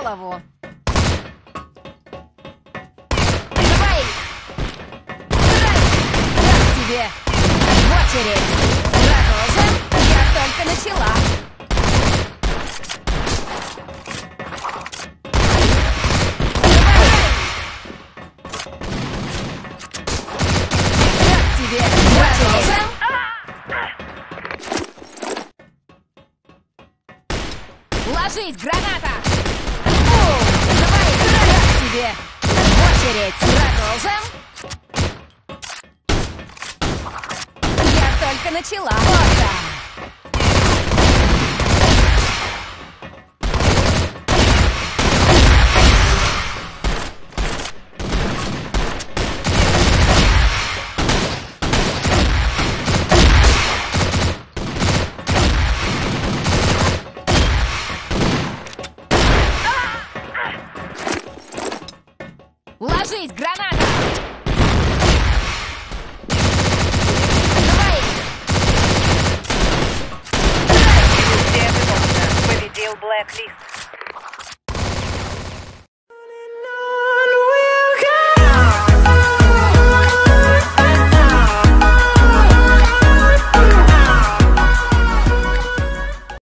голову. Давай! Как тебе? В очередь! Продолжим? Я только начала. Как тебе? В очередь! Ложись, граната! Давай, как тебе? В очередь! Продолжим? Я только начала. Вот так. Ложись, граната! Давай! Победил Блэклист.